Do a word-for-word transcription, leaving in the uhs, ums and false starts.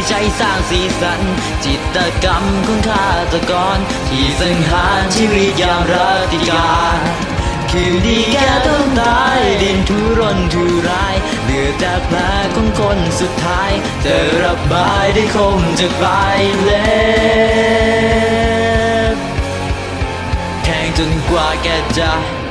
ใช้สร้างสีสันจิตรกรรมของฆาตกรที่สังหารชีวิตยามรัติการคืนดีแกต้องตายดิ้นทุรนทุรายเหลือแต่แผลของคนสุดท้ายจะระบายได้คมจากปลายเล็บแทงจนกว่าแกจะ